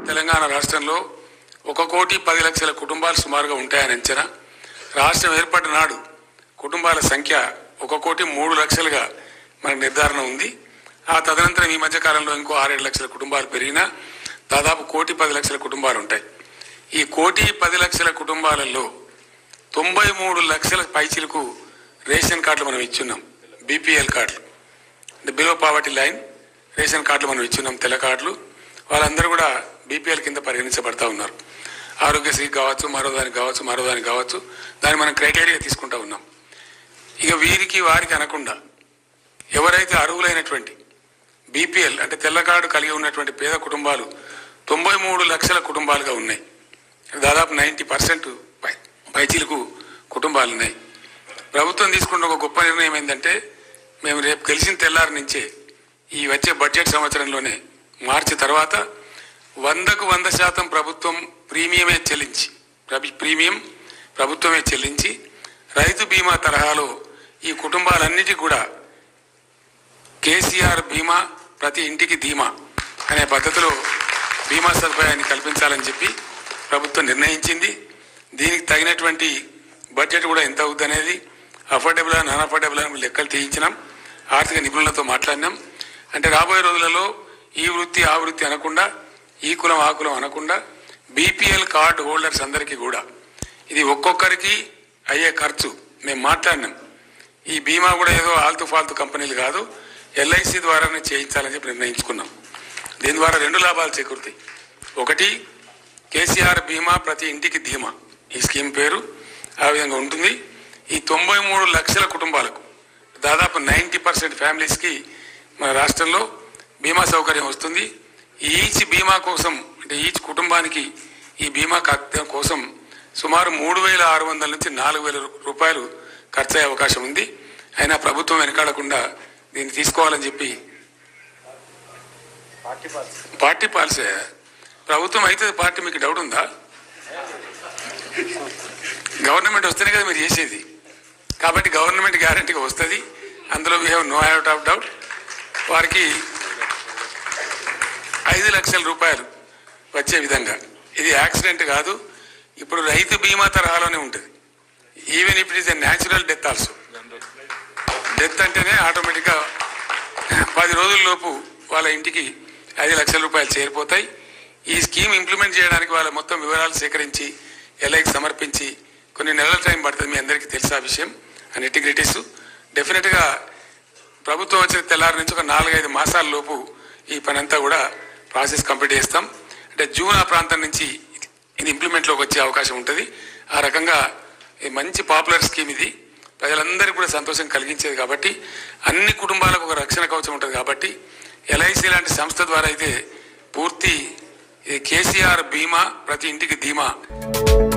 తెలంగాణ రాష్ట్రంలో 1,10,00,000 కుటుంబాలు సుమారుగా ఉంటాయని అంచనా. రాష్ట్రం ఏర్పడిన నాడు కుటుంబాల సంఖ్య 1,03,00,000గా మనకు నిర్ధారణ ఉంది. ఆ తదనంతరం ఈ మధ్య కాలంలో ఇంకో 6-7 లక్షల కుటుంబాలు పెరిగినా దాదాపు 1,10,00,000 కుటుంబాలు ఉంటాయి. ఈ 1,10,00,000 కుటుంబాలలో 93 లక్షల పైచిలకు రేషన్ కార్డులు మనం ఇచ్చున్నాం. బీపీఎల్ కార్డులు అంటే బిలో పావర్టీ లైన్ రేషన్ కార్డులు మనం ఇచ్చున్నాం. తెల్ల కార్డులు వాళ్ళందరూ కూడా బీపీఎల్ కింద పరిగణించబడతా ఉన్నారు. ఆరోగ్యశ్రీ కావచ్చు, మరో దానికి కావచ్చు, దాన్ని మనం క్రైటీరియా తీసుకుంటా ఉన్నాం. ఇక వీరికి వారికి అనకుండా ఎవరైతే అర్హులైనటువంటి బీపీఎల్ అంటే తెల్ల కార్డు కలిగి ఉన్నటువంటి పేద కుటుంబాలు 93 లక్షల కుటుంబాలుగా ఉన్నాయి. దాదాపు 90% పైచీలకు కుటుంబాలు ఉన్నాయి. ప్రభుత్వం తీసుకున్న ఒక గొప్ప నిర్ణయం ఏంటంటే మేము రేపు గెలిచిన తెల్లారి నుంచే ఈ వచ్చే బడ్జెట్ సంవత్సరంలోనే మార్చి తర్వాత 100% ప్రభుత్వం ప్రీమియం ప్రభుత్వమే చెల్లించి రైతు బీమా తరహాలో ఈ కుటుంబాలన్నిటికీ కూడా కేసీఆర్ బీమా ప్రతి ఇంటికి ధీమా అనే పద్ధతిలో బీమా సదుపాయాన్ని కల్పించాలని చెప్పి ప్రభుత్వం నిర్ణయించింది. దీనికి తగినటువంటి బడ్జెట్ కూడా ఎంత అవుద్ది అనేది అఫోర్డబుల్ నాన్ అఫోర్డబుల్ అని లెక్కలు తీయించినాం. ఆర్థిక నిపుణులతో మాట్లాడినాం. అంటే రాబోయే రోజులలో ఈ వృత్తి ఆ వృత్తి అనకుండా, ఈ కులం ఆ కులం అనకుండా బీపీఎల్ కార్డు హోల్డర్స్ అందరికీ కూడా ఇది ఒక్కొక్కరికి అయ్యే ఖర్చు మేము మాట్లాడినాం. ఈ బీమా కూడా ఏదో ఆల్తు ఫాల్తు కంపెనీలు కాదు, ఎల్ఐసి ద్వారానే చేయించాలని చెప్పి నిర్ణయించుకున్నాం. దీని ద్వారా 2 లాభాలు చేకూరుతాయి. ఒకటి, కేసీఆర్ బీమా ప్రతి ఇంటికి ధీమా ఈ స్కీమ్ పేరు ఆ విధంగా ఉంటుంది. ఈ 93 లక్షల కుటుంబాలకు దాదాపు 90% ఫ్యామిలీస్కి మన రాష్ట్రంలో బీమా సౌకర్యం వస్తుంది. ఈచ్ బీమా కోసం అంటే ఈచ్ కుటుంబానికి ఈ బీమా కోసం సుమారు 3,600 నుంచి 4,000 రూపాయలు ఖర్చు అయ్యే అవకాశం ఉంది. అయినా ప్రభుత్వం వెనకాడకుండా దీన్ని తీసుకోవాలని చెప్పి పార్టీ పాలసీ ప్రభుత్వం అయితే పార్టీ మీకు డౌట్ ఉందా? గవర్నమెంట్ వస్తేనే కదా మీరు చేసేది. కాబట్టి గవర్నమెంట్ గ్యారంటీగా వస్తుంది. అందులో we have no out of doubt. వారికి 5 లక్షల రూపాయలు వచ్చే విధంగా ఇది యాక్సిడెంట్ కాదు. ఇప్పుడు రైతు బీమా తరహాలోనే ఉంటుంది. Even if it is a natural death also. Death అంటేనే ఆటోమేటిక్గా 10 రోజుల్లోపు వాళ్ళ ఇంటికి 5 లక్షల రూపాయలు చేరిపోతాయి. ఈ స్కీమ్ ఇంప్లిమెంట్ చేయడానికి వాళ్ళ మొత్తం వివరాలు సేకరించి ఎల్ఐకి సమర్పించి కొన్ని నెలల టైం పడుతుంది. మీ అందరికీ తెలుసా విషయం అని ఇంటిగ్రిటీస్. డెఫినెట్గా ప్రభుత్వం వచ్చిన తెల్లారి నుంచి ఒక 4-5 మాసాల లోపు ఈ పని అంతా కూడా ప్రాసెస్ కంప్లీట్ చేస్తాం. అంటే జూన్ ఆ ప్రాంతం నుంచి ఇది ఇంప్లిమెంట్లోకి వచ్చే అవకాశం ఉంటుంది. ఆ రకంగా మంచి పాపులర్ స్కీమ్ ఇది. ప్రజలందరికీ కూడా సంతోషం కలిగించేది కాబట్టి, అన్ని కుటుంబాలకు ఒక రక్షణ కవచం ఉంటుంది కాబట్టి ఎల్ఐసి లాంటి సంస్థ ద్వారా అయితే పూర్తి కేసీఆర్ బీమా ప్రతి ఇంటికి ధీమా